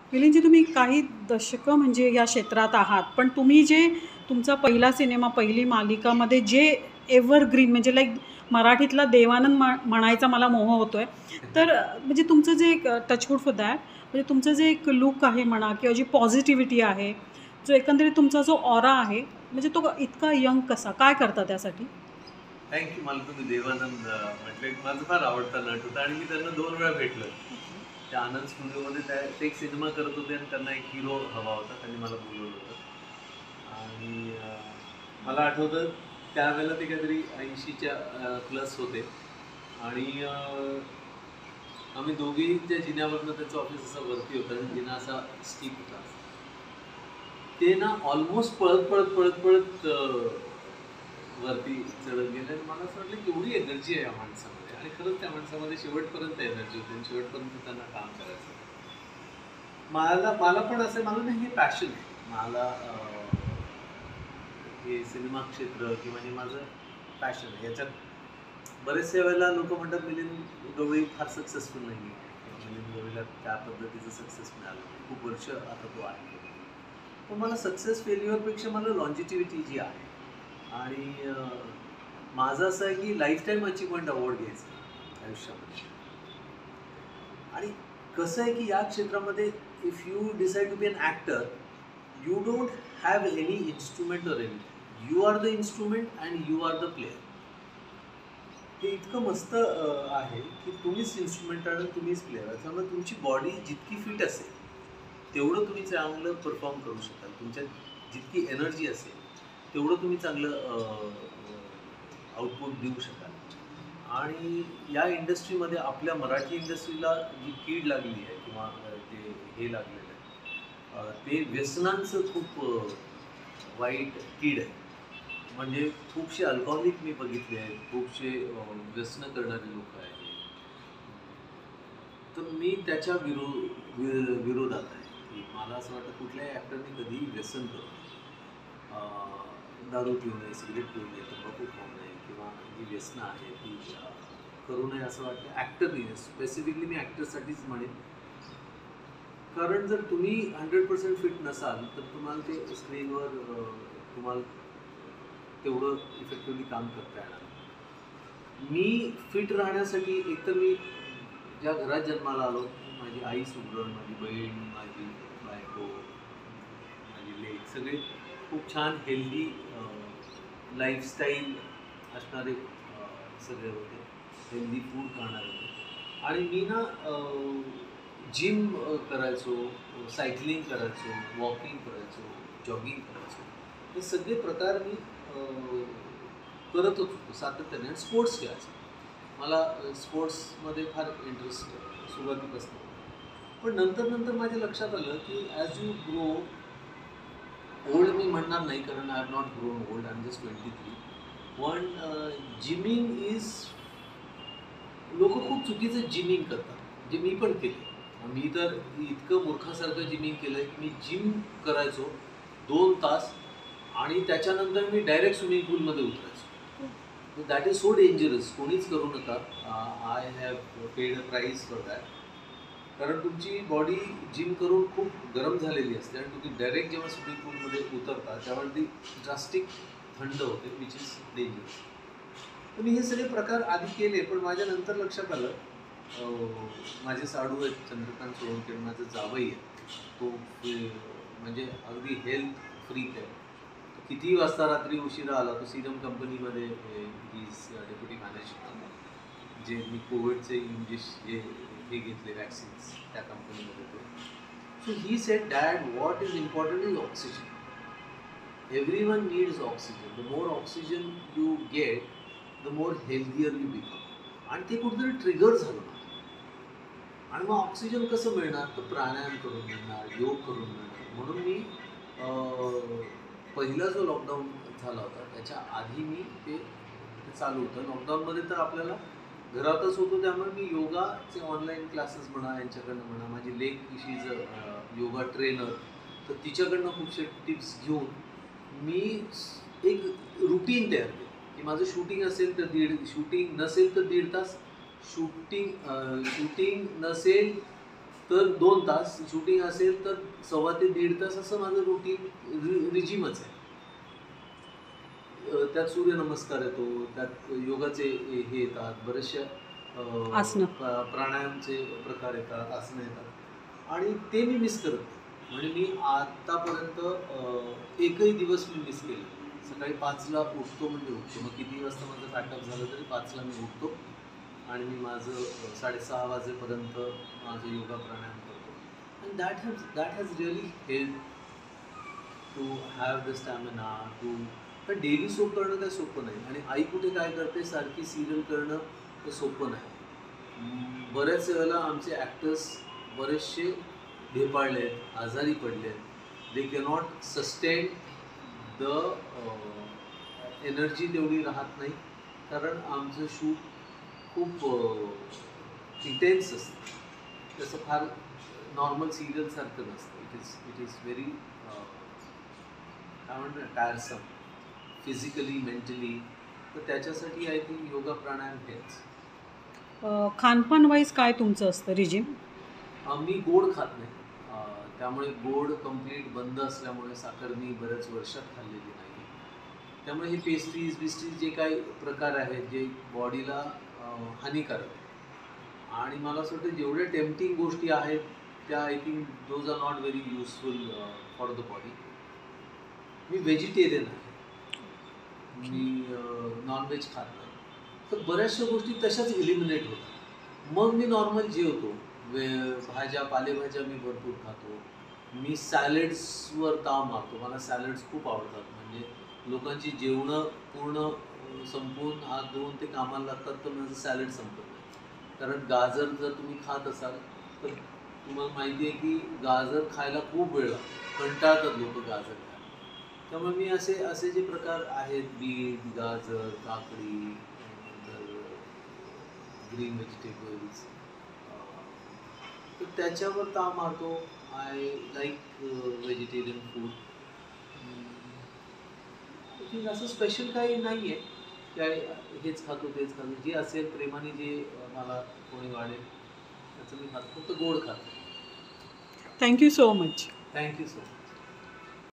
मिलिंदजी, तुम्ही काही दशकं म्हणजे या क्षेत्रात आहात, पण तुम्ही जे तुमचा पहिला सिनेमा, पहिली मालिकामध्ये जे एव्हरग्रीन म्हणजे लाईक मराठीतला देवानंद म्हणायचा मला मोह होतोय. तर म्हणजे तुमचं जे एक टचवूड फॉर दॅट, म्हणजे तुमचं जे एक लुक आहे म्हणा किंवा जी पॉझिटिव्हिटी आहे, जो एकंदरीत तुमचा जो ऑरा आहे, म्हणजे तो इतका यंग कसा, काय करता त्यासाठी? थँक्यू. मला तुम्ही देवानंद म्हटले, माझं फार आवडता नट होता आणि मी त्यांना 2 वेळा भेटलो. त्या आनंद स्टुडिओमध्ये ते एक सिनेमा करत होते आणि त्यांना एक हिरो हवा होता. त्यांनी मला बोलवलं होतं आणि मला आठवतं त्यावेळेला ते काहीतरी 80च्या प्लस होते आणि आम्ही दोघेही त्या जिन्यावरनं, त्याचं ऑफिस असं वरती होतं आणि जिना असा स्टीप होता. ते ना ऑलमोस्ट पळत वरती चढत गेले आणि मला असं वाटलं केवढी एनर्जी आहे या माणसामध्ये, आणि खरंच त्या माणसामध्ये शेवटपर्यंत एनर्जी होती आणि शेवटपर्यंत त्यांना काम करायचं. मला पण असं, मला नाही, हे पॅशन आहे. मला हे सिनेमा क्षेत्र किंवा हे माझं पॅशन आहे. याच्यात बरेचशा वेळेला लोक म्हणतात मिलिंद गवळी फार सक्सेसफुल नाही आहे, मिलिंद गवळीला त्या पद्धतीचं सक्सेस मिळालं, खूप वर्ष आता तो आहे. पण मला सक्सेस फेल्युअरपेक्षा मला लॉन्जिटिव्हिटी जी आहे, आणि माझं असं आहे की लाईफटाईम अचिव्हमेंट अवॉर्ड घ्यायचं आयुष्यामध्ये. आणि कसं आहे की या क्षेत्रामध्ये if you decide to be an actor, you don't have any instrument or any, you are the instrument and you are the player. हे इतकं मस्त आहे की तुम्हीच इन्स्ट्रुमेंट आणि तुम्हीच प्लेयर. त्यामुळे तुमची बॉडी जितकी फिट असेल तेवढं तुम्ही चांगलं परफॉर्म करू शकाल. तुमच्यात जितकी एनर्जी असेल तेवढं तुम्ही चांगलं आउटपुट देऊ शकाल. आणि या इंडस्ट्रीमध्ये, आपल्या मराठी इंडस्ट्रीला जी कीड लागली आहे किंवा ते हे लागलेलं आहे, ते व्यसनांचं खूप वाईट कीड आहे. म्हणजे खूपशे अल्कोहोलिक मी बघितले आहेत, खूपशे व्यसनं करणारे लोक आहेत. तर मी त्याच्या विरोधात आहे की मला असं वाटतं कुठल्याही ॲक्टरने कधीही व्यसन करू नये. दारू पिऊ नये, सिगरेट पिऊ नये, तंबाखू खाऊ नये किंवा जी व्यसनं आहे ती करू नये असं वाटतं ॲक्टरने. स्पेसिफिकली मी ॲक्टरसाठीच म्हणेन, कारण जर तुम्ही 100% फिट नसाल तर तुम्हाला ते स्क्रीनवर तुम्हाला तेवढं इफेक्टिव्हली काम करता येणार. मी फिट राहण्यासाठी, एकतर मी ज्या घरात जन्माला आलो, माझी आई सुगरण, माझी बहीण, माझी बायको, माझी लेक, सगळे खूप छान हेल्दी लाईफस्टाईल असणारे सगळे होते, हेल्दी फूड खाणारे होते. आणि मी ना जिम करायचो, सायकलिंग करायचो, वॉकिंग करायचो, जॉगिंग करायचो. हे सगळे प्रकार मी करतच होतो सातत्याने. आणि स्पोर्ट्स खेळायचो. मला स्पोर्ट्समध्ये फार इंटरेस्ट सुरुवातीपासून. पण नंतर माझ्या लक्षात आलं की ॲज यू ग्रो ओल्ड, मी म्हणणार नाही कारण I have not grown old, I am just 23. पण जिमिंग इज, लोक खूप चुकीचं जिमिंग करतात, जे मी पण केले. मी तर इतकं मूर्खासारखं जिमिंग केलं की मी जिम करायचो 2 तास आणि त्याच्यानंतर मी डायरेक्ट स्विमिंग पूलमध्ये उतरायचो. That is so dangerous. कोणीच करू नका. I have paid a price for that. कारण तुमची बॉडी जिम करून खूप गरम झालेली असते आणि तुम्ही डायरेक्ट जेव्हा स्विमिंग पूलमध्ये उतरता तेव्हा ती ड्रास्टिक थंड होते, विच इज डेंजरस. तर मी हे सगळे प्रकार आधी केले, पण माझ्या नंतर लक्षात आलं, माझे साडू आहेत चंद्रकांत सोळंके, माझं जावई आहे, तो म्हणजे अगदी हेल्थ फ्रीक आहे. कितीही वाजता रात्री उशिरा आला, तो सिरम कंपनीमध्ये इज डेप्युटी मॅनेजर, जे मी कोविडचे जे हे घेतले वॅक्सिन्स त्या कंपनीमध्ये तो. So he said, dad, what is important is oxygen. Everyone needs oxygen. The more oxygen you get, the more healthier you become. आणि ते कुठेतरी ट्रिगर झालं. आणि मग ऑक्सिजन कसं मिळणार, तर प्राणायाम करून मिळणार, योग करून मिळणार. म्हणून मी पहिला जो लॉकडाऊन झाला होता त्याच्या आधी मी ते चालू होतं. लॉकडाऊनमध्ये तर आपल्याला घरातच होतो, त्यामुळे मी योगाचे ऑनलाईन क्लासेस म्हणा, यांच्याकडनं म्हणा, माझी लेक शी इज योगा ट्रेनर, तर तिच्याकडनं खूपशे टिप्स घेऊन मी एक रुटीन तयार केलं की माझं शूटिंग असेल तर शूटिंग नसेल तर 1.5 तास, शूटिंग नसेल तर 2 तास शूटिंग असेल तर 1.25 ते 1.5 तास असं माझं रुटीन रिजिमच आहे. त्यात सूर्यनमस्कार येतो, त्यात योगाचे हे येतात, बरेचशा आसनं. प्राणायामचे प्रकार येतात, आसनं येतात आणि ते मी मिस करत नाही. म्हणजे मी आतापर्यंत एकही दिवस मी मिस केला. सकाळी 5ला उठतो म्हणजे उठतो. मग किती वाजता माझं पॅकअप झालं तरी 5ला मी उठतो आणि मी माझं 6:30 वाजेपर्यंत माझं योगा प्राणायाम करतो. And that has really help to have the stamina too. पण डेली सोप करणं काही सोपं नाही आणि आई कुठे काय करते सारखी सिरियल करणं ते सोपं नाही. बऱ्याच वेळेला आमचे ॲक्टर्स बरेचसे ढेपाळले आहेत, आजारी पडले आहेत. They cannot sustain the energy तेवढी राहत नाही कारण आमचं शूट खूप इंटेन्स असतं. तसं फार नॉर्मल सिरियलसारखं नसतं. इट इज व्हेरी काय म्हणतात टायरसम फिजिकली मेंटली. तर त्याच्यासाठी आय थिंक योगा प्राणायाम हेच. खानपान वाईज काय तुमचं असतं रिजिम? मी गोड खात नाही. त्यामुळे गोड कम्प्लीट बंद असल्यामुळे साखर मी बऱ्याच वर्षात खाल्लेली नाही. त्यामुळे हे पेस्ट्रीज बिस्ट्रीज जे काही प्रकार आहेत जे बॉडीला हानिकारक आहे आणि मला असं वाटतं जेवढ्या टेम्पटिंग गोष्टी आहेत त्या I think those are not very useful for the body. मी व्हेजिटेरियन आहे, मी नॉनव्हेज खात नाही. तर बऱ्याचशा गोष्टी तशाच इलिमिनेट होतात. मग मी नॉर्मल जेवतो. भाज्या पालेभाज्या मी भरपूर खातो. मी सॅलड्सवर ताव मारतो. मला सॅलड्स खूप आवडतात. म्हणजे लोकांची जेवणं पूर्ण संपवून हात धुवून ते कामाला लागतात तर माझं सॅलड संपत नाही. कारण गाजर जर तुम्ही खात असाल तर तुम्हाला माहिती आहे की गाजर खायला खूप वेळ लागतो. कंटाळतात लोक गाजर खायला. त्यामुळे मी असे जे प्रकार आहेत बीट, गाजर, काकडी, नंतर ग्रीन व्हेजिटेबल्स, तर त्याच्यावर ताव मारतो. I like vegetarian food. Think असं स्पेशल काही नाही आहे काय हेच खातो तेच खातो. जे असेल प्रेमाने जे मला कोणी वाढेल त्याचं मी खातो. फक्त गोड खातो. Thank you so much. Thank you so much.